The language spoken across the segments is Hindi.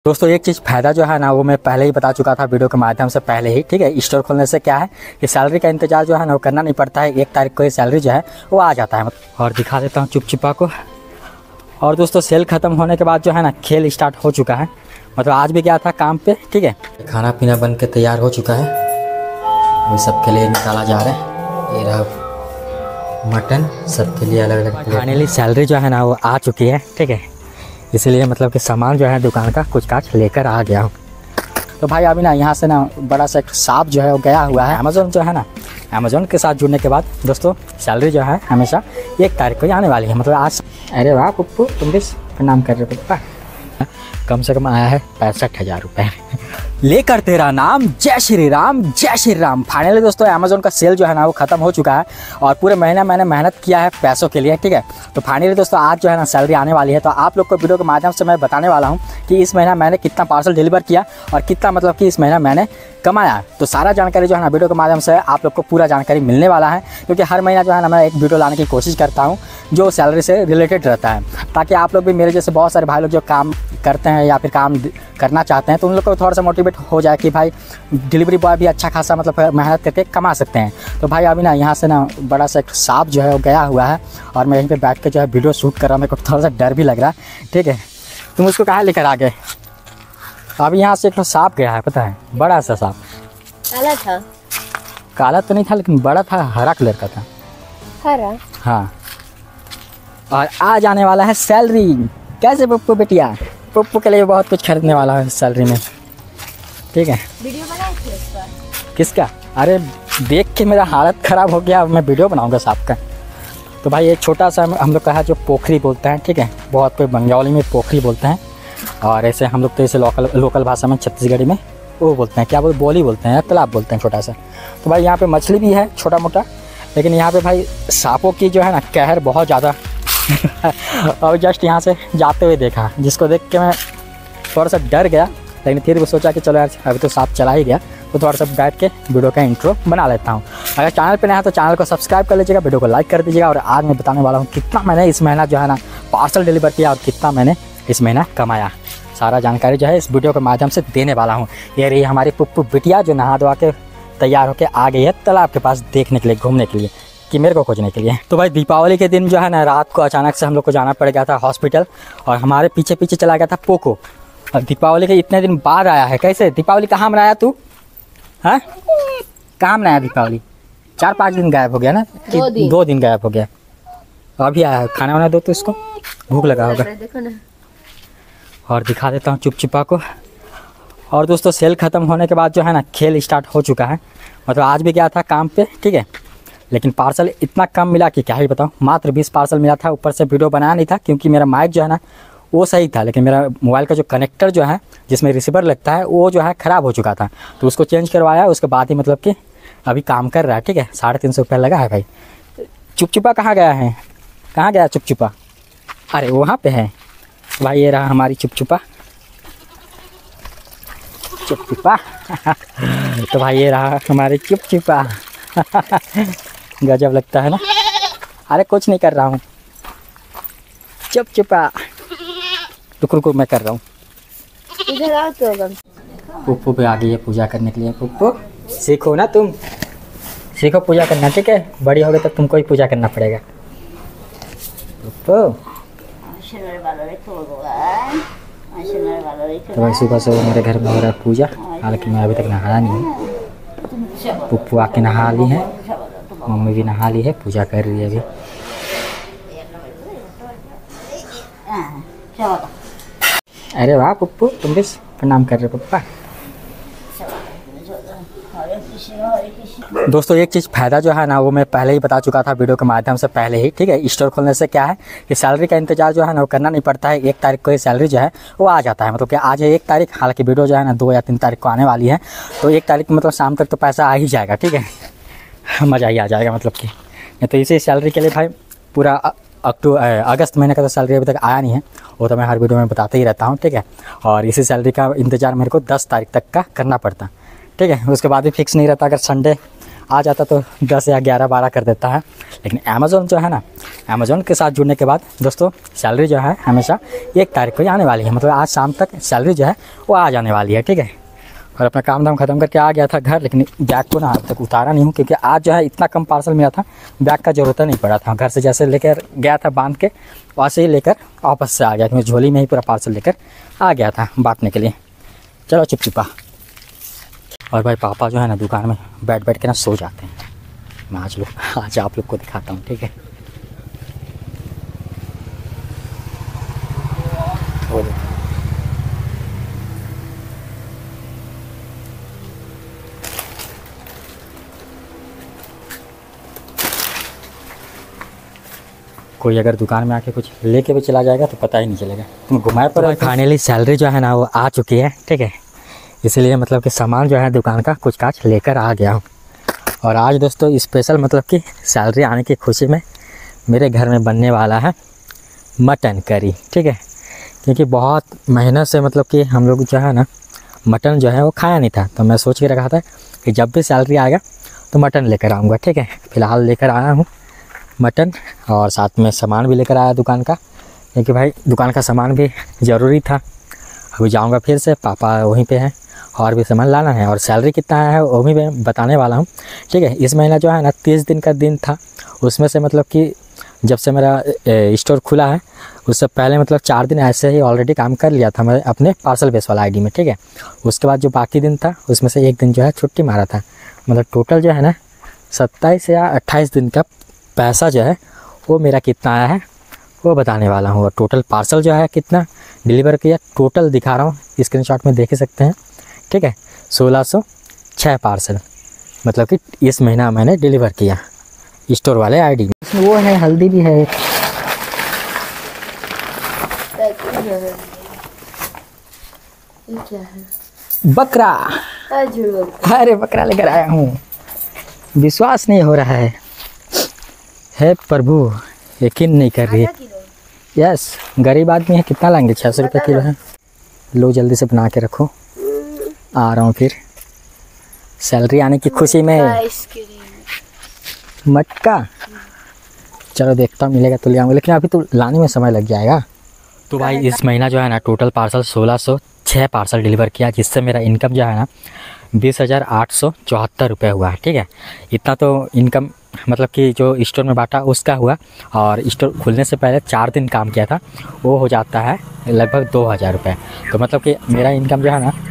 दोस्तों एक चीज़ फ़ायदा जो है ना वो मैं पहले ही बता चुका था वीडियो के माध्यम से पहले ही। ठीक है, स्टोर खोलने से क्या है कि सैलरी का इंतजार जो है ना वो करना नहीं पड़ता है। 1 तारीख को ये सैलरी जो है वो आ जाता है। और दिखा देता हूँ चिपचिपा को। और दोस्तों सेल ख़त्म होने के बाद जो है ना खेल स्टार्ट हो चुका है। मतलब आज भी गया था काम पे। ठीक है, खाना पीना बन के तैयार हो चुका है, ये सबके लिए निकाला जा रहा है। ये रहा मटन, सबके लिए अलग अलग। फाइनली सैलरी जो है ना वो आ चुकी है। ठीक है, इसीलिए मतलब कि सामान जो है दुकान का कुछ काच लेकर आ गया हूँ। तो भाई अभी ना यहाँ से ना बड़ा सा एक सांप जो है वो गया हुआ है। अमेज़ोन जो है ना, अमेज़ोन के साथ जुड़ने के बाद दोस्तों सैलरी जो है हमेशा 1 तारीख को ही आने वाली है। मतलब आज। अरे वाह पप्पू, तुम भी प्रणाम कर रहे हो पप्पा। कम से कम आया है 65,000 रुपये लेकर तेरा नाम, जय श्री राम जय श्री राम। फाइनली दोस्तों अमेज़ोन का सेल जो है ना वो ख़त्म हो चुका है और पूरे महीने मैंने मेहनत किया है पैसों के लिए। ठीक है, तो फाइनली दोस्तों आज जो है ना सैलरी आने वाली है। तो आप लोग को वीडियो के माध्यम से मैं बताने वाला हूँ कि इस महीना मैंने कितना पार्सल डिलीवर किया और कितना मतलब कि इस महीना मैंने कमाया। तो सारा जानकारी जो है ना वीडियो के माध्यम से आप लोग को पूरा जानकारी मिलने वाला है, क्योंकि हर महीना जो है ना मैं एक वीडियो लाने की कोशिश करता हूँ जो सैलरी से रिलेटेड रहता है, ताकि आप लोग भी मेरे जैसे बहुत सारे भाई लोग जो काम करते हैं या फिर काम करना चाहते हैं तो उन लोग को थोड़ा सा मोटिवेट हो जाए कि भाई डिलीवरी बॉय भी अच्छा खासा मतलब मेहनत करके कमा सकते हैं। तो भाई अभी ना यहाँ से ना बड़ा सा एक सांप जो है वो गया हुआ है और मैं यहीं पे बैठ के जो है वीडियो शूट कर रहा हूँ। मेरे को थोड़ा सा डर भी लग रहा है। ठीक है, तुम उसको कहाँ लेकर आ गए? अभी यहाँ से एक सांप गया है, पता है, बड़ा सा सांप। काला था? काला तो नहीं था लेकिन बड़ा था, हरा कलर का था। हरा? हाँ। और आज आने वाला है सैलरी। कैसे पप्पू बेटिया? पप्पू के लिए बहुत कुछ खरीदने वाला है सैलरी में। ठीक है, वीडियो बनाए थे इसका? किसका? अरे देख के मेरा हालत ख़राब हो गया, मैं वीडियो बनाऊंगा सांप का। तो भाई एक छोटा सा हम लोग का है जो पोखरी बोलते हैं। ठीक है, बहुत कोई बंगाली में पोखरी बोलते हैं और ऐसे हम लोग तो ऐसे लोकल भाषा में छत्तीसगढ़ी में वो बोलते हैं, क्या बोलते, बोली बोलते हैं, तालाब बोलते हैं छोटा सा। तो भाई यहाँ पे मछली भी है छोटा मोटा, लेकिन यहाँ पे भाई सांपों की जो है ना कहर बहुत ज़्यादा और जस्ट यहाँ से जाते हुए देखा, जिसको देख के मैं थोड़ा सा डर गया, लेकिन फिर भी सोचा कि चलो यार अभी तो सांप चला ही गया तो थोड़ा सा बैठ के वीडियो का इंट्रो बना लेता हूँ। अगर चैनल पे नया है तो चैनल को सब्सक्राइब कर लीजिएगा, वीडियो को लाइक कर दीजिएगा। और आज मैं बताने वाला हूँ कितना मैंने इस महीना जो है ना पार्सल डिलीवर किया और कितना मैंने इस महीना कमाया। सारा जानकारी जो है इस वीडियो के माध्यम से देने वाला हूँ। ये रही हमारी पुप्पू बिटिया जो नहा धोवा के तैयार होकर आ गई है तालाब के पास देखने के लिए, घूमने के लिए, कि मेरे को खोजने के लिए। तो भाई दीपावली के दिन जो है ना रात को अचानक से हम लोग को जाना पड़ गया था हॉस्पिटल और हमारे पीछे पीछे चला गया था पोको। और दीपावली के इतने दिन बाद आया है। कैसे दीपावली कहाँ मनाया तू? हाँ, कहाँ मनाया दीपावली? 4-5 दिन गायब हो गया ना, 2 दिन गायब हो गया। अभी आया, खाना वाना दो तो इसको, भूख लगा होगा। और दिखा देता हूँ चिपचिपा को। और दोस्तों सेल ख़त्म होने के बाद जो है ना खेल स्टार्ट हो चुका है। मतलब आज भी गया था काम पे। ठीक है, लेकिन पार्सल इतना कम मिला कि क्या ही बताऊँ, मात्र 20 पार्सल मिला था। ऊपर से वीडियो बनाया नहीं था क्योंकि मेरा माइक जो है ना वो सही था, लेकिन मेरा मोबाइल का जो कनेक्टर जो है जिसमें रिसीवर लगता है वो जो है ख़राब हो चुका था, तो उसको चेंज करवाया। उसके बाद ही मतलब कि अभी काम कर रहा है। ठीक है, 350 रुपये लगा है भाई। चुपचुपा कहाँ गया है? कहाँ गया चुपचुपा? अरे वहाँ पे है भाई, ये रहा हमारी चुपचुपा। चुपचुपा तो भाई ये रहा हमारी चुपचुपा गजब लगता है ना। अरे कुछ नहीं कर रहा हूँ, चुपचुपा। रुको मैं कर रहा हूँ। इधर आओ तो। पुप्पू पे आ गई है पूजा करने के लिए। पुप्पू सीखो ना, तुम सीखो पूजा करना। ठीक है, बड़ी हो गई तो तुमको ही पूजा करना पड़ेगा। पुप्पू तो भाई सुबह से मेरे घर में हो रहा है पूजा, हालांकि मैं अभी तक नहाया नहीं हूँ। पुप्पू आके नहा ली है, मम्मी भी नहा ली है, पूजा कर रही है अभी। अरे वाह पुप्पू, तुम भी प्रणाम कर रहे हो पप्पा। दोस्तों एक चीज़ फ़ायदा जो है ना वो मैं पहले ही बता चुका था वीडियो के माध्यम से पहले ही। ठीक है, स्टोर खोलने से क्या है कि सैलरी का इंतजार जो है ना वो करना नहीं पड़ता है। 1 तारीख को ये सैलरी जो है वो आ जाता है। मतलब कि आज है 1 तारीख, हालांकि वीडियो जो है ना 2 या 3 तारीख को आने वाली है। तो 1 तारीख मतलब शाम तक तो पैसा आ ही जाएगा। ठीक है, मज़ा ही आ जाएगा। मतलब कि तो इसी सैलरी के लिए भाई पूरा अगस्त महीने का तो सैलरी अभी तक आया नहीं है, वो तो मैं हर वीडियो में बताते ही रहता हूँ। ठीक है, और इसी सैलरी का इंतज़ार मेरे को 10 तारीख तक का करना पड़ता। ठीक है, उसके बाद भी फिक्स नहीं रहता। अगर संडे आ जाता तो 10 या 11-12 कर देता है। लेकिन अमेज़ोन जो है ना, अमेज़ॉन के साथ जुड़ने के बाद दोस्तों सैलरी जो है हमेशा 1 तारीख को ही आने वाली है, मतलब आज शाम तक सैलरी जो है वो आ जाने वाली है, ठीक है। और अपना काम धाम ख़त्म करके आ गया था घर, लेकिन बैग को ना आज तक उतारा नहीं हूँ, क्योंकि आज जो है इतना कम पार्सल मिला था, बैग का ज़रूरत नहीं पड़ा था। घर से जैसे लेकर गया था बांध के, वैसे ही लेकर वापस से आ गया, क्योंकि झोली में ही पूरा पार्सल लेकर आ गया था बांटने के लिए। चलो चिपचिपा। और भाई पापा जो है ना दुकान में बैठ बैठ के ना सो जाते हैं। मैं आज आप लोग को दिखाता हूँ, ठीक है। कोई अगर दुकान में आके कुछ लेके भी चला जाएगा तो पता ही नहीं चलेगा, तुम घुमाए पर। फाइनली सैलरी जो है ना वो आ चुकी है, ठीक है। इसीलिए मतलब कि सामान जो है दुकान का कुछ काच लेकर आ गया हूँ। और आज दोस्तों स्पेशल मतलब कि सैलरी आने की खुशी में मेरे घर में बनने वाला है मटन करी, ठीक है। क्योंकि बहुत मेहनत से मतलब कि हम लोग जो है ना मटन जो है वो खाया नहीं था, तो मैं सोच के रखा था कि जब भी सैलरी आएगा तो मटन लेकर आऊँगा, ठीक है। फ़िलहाल लेकर आया हूँ मटन, और साथ में सामान भी लेकर आया दुकान का, क्योंकि भाई दुकान का सामान भी ज़रूरी था। अभी जाऊँगा फिर से, पापा वहीं पे हैं, और भी सामान लाना है। और सैलरी कितना है वो भी मैं बताने वाला हूँ, ठीक है। इस महीना जो है ना 30 दिन का दिन था, उसमें से मतलब कि जब से मेरा स्टोर खुला है उससे पहले मतलब 4 दिन ऐसे ही ऑलरेडी काम कर लिया था मैं अपने पार्सल बेस वाला आईडी में, ठीक है। उसके बाद जो बाकी दिन था उसमें से 1 दिन जो है छुट्टी मारा था। मतलब टोटल जो है ना 27 या 28 दिन का पैसा जो है वो मेरा कितना आया है वो बताने वाला हूँ। और टोटल पार्सल जो है कितना डिलीवर किया टोटल दिखा रहा हूँ, स्क्रीनशॉट में देख ही सकते हैं, ठीक है। 1606 पार्सल मतलब कि इस महीना मैंने डिलीवर किया स्टोर वाले आईडी में। इसमें वो है, हल्दी भी है। क्या है? बकरा। अरे बकरा लेकर आया हूँ, विश्वास नहीं हो रहा है प्रभु, यकीन नहीं कर रही है। यस, गरीब आदमी है, कितना लाएंगे? 600 रुपये किलो है। लो जल्दी से बना के रखो, आ रहा हूँ फिर सैलरी आने की खुशी में। मटका चलो देखता हूँ मिलेगा तो ले आऊँगा, लेकिन अभी तो लाने में समय लग जाएगा। तो भाई इस महीना जो है ना टोटल पार्सल 1606 पार्सल डिलीवर किया, जिससे मेरा इनकम जो है ना 20,874 रुपये हुआ है, ठीक है। इतना तो इनकम मतलब कि जो स्टोर में बांटा उसका हुआ, और स्टोर खुलने से पहले 4 दिन काम किया था वो हो जाता है लगभग 2,000 रुपये। तो मतलब कि मेरा इनकम जो है ना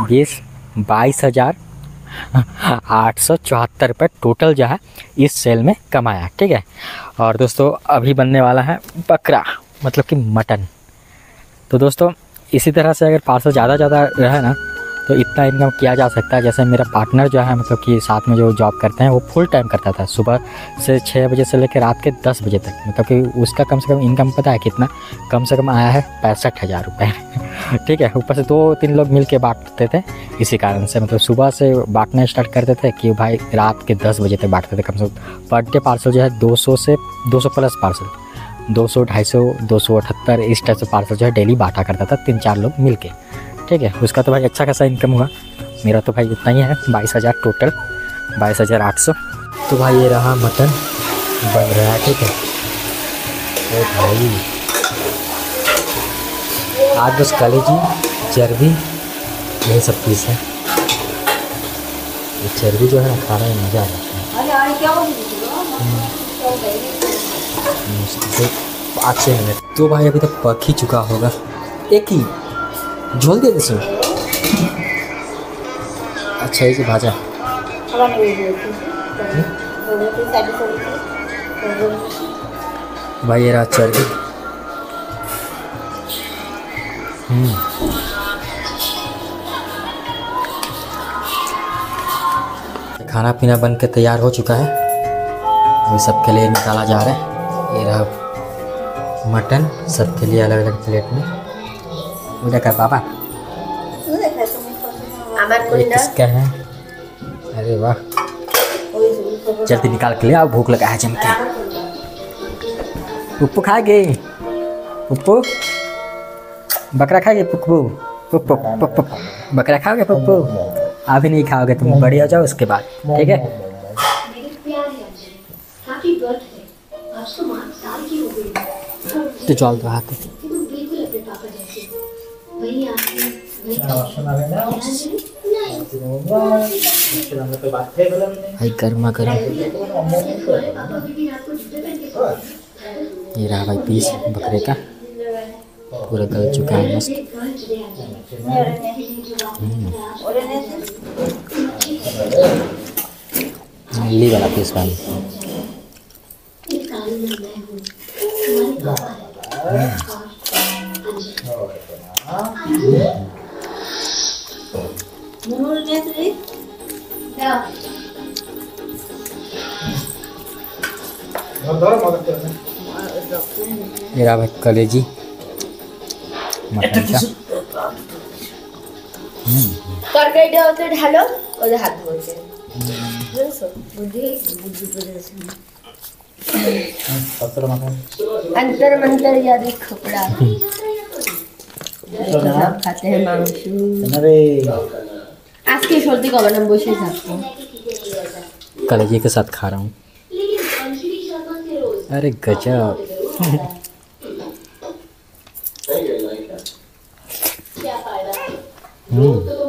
22,874 रुपये टोटल जो है इस सेल में कमाया, ठीक है। और दोस्तों अभी बनने वाला है बकरा मतलब कि मटन। तो दोस्तों इसी तरह से अगर पार्सल ज़्यादा रहे ना तो इतना इनकम किया जा सकता है। जैसे मेरा पार्टनर जो है मतलब कि साथ में जो जॉब करते हैं वो फुल टाइम करता था, सुबह से 6 बजे से लेकर रात के 10 बजे तक। मतलब कि उसका कम से कम इनकम पता है कितना? कम से कम आया है 65,000 रुपये ठीक है। ऊपर से 2-3 लोग मिल के बांटते थे, इसी कारण से मतलब सुबह से बांटना स्टार्ट करते थे कि भाई रात के 10 बजे तक बांटते थे। कम से कम पर डे पार्सल जो है 200 प्लस पार्सल, 200, 250, 278 इस टाइप से पार्सल जो है डेली बांटा करता था 3-4 लोग मिल के, ठीक है। उसका तो भाई अच्छा खासा इनकम हुआ। मेरा तो भाई इतना ही है 22,000 टोटल, 22,800। तो भाई ये रहा मटन बन रहा है, ठीक है। ओ भाई आज बस कलेजी चर्बी यही सब चीज़ है। ये चर्बी जो है ना खाने में मज़ा आ जाता है। 5-6 मिनट तो भाई अभी तक पक ही चुका होगा। एक ही झोल दे इसमें, अच्छा इसे भाजा। भाई ये रहा चर्बी। खाना पीना बन के तैयार हो चुका है, अभी सबके लिए निकाला जा रहा है। ये रहा मटन सबके लिए अलग अलग प्लेट में। देखा पापा ये किसका है? अरे वाह, जल्दी निकाल के ले आओ, भूख लगा है जम के। पुप्पू खाएगे? पुप्पू बकरा खाएगे? पुप्पू पुप्पू पुप्पू बकरा खाओगे? पुप्पू अभी नहीं खाओगे, तुम बड़ी हो जाओ उसके बाद, ठीक है। तो चल रहा था भाई गर्मा गर्म। ये रहा भाई पीस बकरे का, पूरा गल चुका है मस्त। ली वाला पीस भाई। ये रहा भाई कलेजी मटन का। তরকারিটা ওতে ঢালো, ওদের হাত ধরছে বুঝছো, বুদ্ধি বুদ্ধি বুঝেছে। अंतर मंतर याद खपड़ा सब खाते हैं मांस। आज के सर्दी का बना बसे থাকবো। कलेजी के साथ खा रहा हूँ। अरे गजब। क्या फायदा?